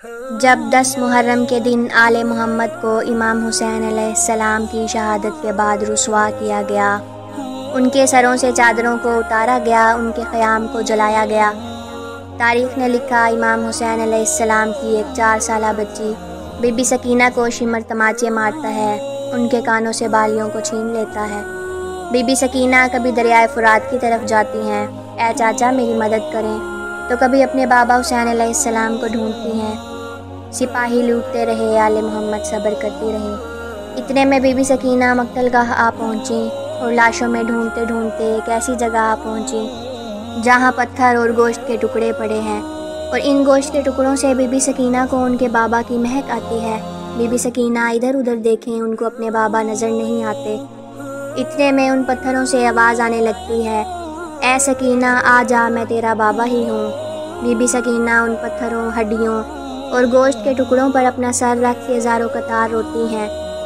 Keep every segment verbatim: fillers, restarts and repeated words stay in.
جب دس محرم کے دن آل محمد کو امام حسین علیہ السلام کی شہادت کے بعد رسوا کیا گیا، ان کے سروں سے چادروں کو اتارا گیا، ان کے خیام کو جلایا گیا۔ تاریخ نے لکھا امام حسین علیہ السلام کی ایک چار سالہ بچی بی بی سکینہ کو شمر تماچے مارتا ہے، ان کے کانوں سے بالیوں کو چھین لیتا ہے۔ بی بی سکینہ کبھی دریائے فرات کی طرف جاتی ہیں، اے چاچا میری مدد کریں، تو کبھی اپنے بابا حسین علیہ السلام کو ڈھونڈتی ہیں۔ سپاہی لوٹتے رہے، آل محمد صبر کرتی رہیں۔ اتنے میں بی بی سکینہ مقتل گاہ آ پہنچیں اور لاشوں میں ڈھونڈتے ڈھونڈتے ایک ایسی جگہ آ پہنچیں جہاں پتھر اور گوشت کے ٹکڑے پڑے ہیں، اور ان گوشت کے ٹکڑوں سے بی بی سکینہ کو ان کے بابا کی مہک آتی ہے۔ بی بی سکینہ ادھر ادھر دیکھیں، ان کو اپنے بابا نظر نہیں آتے۔ اتنے میں ان پتھروں سے آواز آنے لگتی ہے، اے سکینہ آ جا، میں تیرا بابا ہی ہوں۔ بی بی سکینہ ان پتھروں، ہڈیوں اور گوشت کے ٹکڑوں پر اپنا سر رکھ کے زار و قطار روتی ہیں۔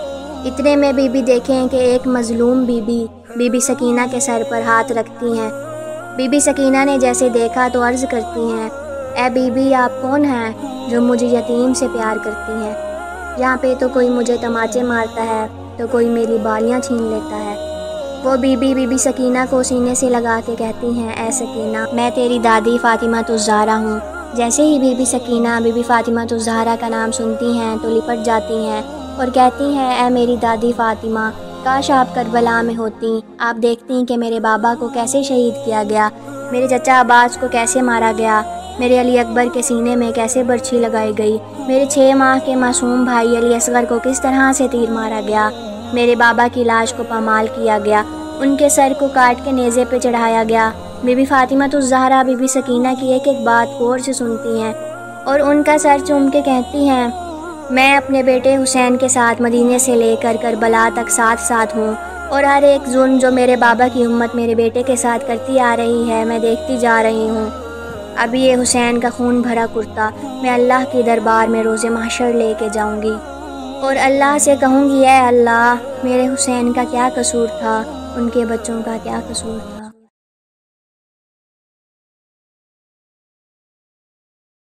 اتنے میں بی بی دیکھیں کہ ایک مظلوم be be be be Sakina کے سر پر ہاتھ رکھتی ہیں۔ بی بی سکینہ نے جیسے دیکھا تو عرض کرتی ہیں، اے بی بی آپ کون ہیں جو مجھے یتیم سے پیار کرتی ہیں؟ یہاں پہ تو کوئی مجھے تماچے مارتا ہے تو کوئی میری بالیاں چھین لیتا ہے۔ وہ be be be be Sakina کو سینے سے لگا کے کہتی ہیں، اے سکینہ میں تیری دادی فاطمہ الزہرا ہوں۔ جیسے ہی بی بی سکینہ بی بی فاطمہ الزہرا کا نام سنتی ہیں تو لپٹ جاتی ہیں اور کہتی ہیں، اے میری دادی فاطمہ، کاش آپ کربلا میں ہوتی، آپ دیکھتی کہ میرے بابا کو کیسے شہید کیا گیا، میرے چچا عباس کو کیسے مارا گیا، میرے علی اکبر کے سینے میں کیسے برچھی لگائی گئی، میرے چھ ماہ کے معصوم بھائی علی اصغر کو کس طرح سے تیر مارا گیا، میرے بابا کی لاش کو پامال کیا گیا، ان کے سر کو کاٹ کے نیزے پہ چڑھایا گیا۔ بی بی فاطمہ الزہرا بی بی سکینہ کی ایک ایک بات غور سے سنتی ہیں اور ان کا سر چوم کے کہتی ہیں، میں اپنے بیٹے حسین کے ساتھ مدینے سے لے کر کربلا تک ساتھ ساتھ ہوں، اور ہر ایک ظلم جو میرے بابا کی امت میرے بیٹے کے ساتھ کرتی آ رہی ہے میں دیکھتی جا رہی ہوں۔ اب یہ حسین کا خون بھرا کرتا میں اللہ کے دربار میں روز محشر لے کے جاؤں گی اور اللہ سے کہوں گی، اے اللہ میرے حسین کا کیا قصور تھا، ان کے بچوں کا کیا قصور تھا۔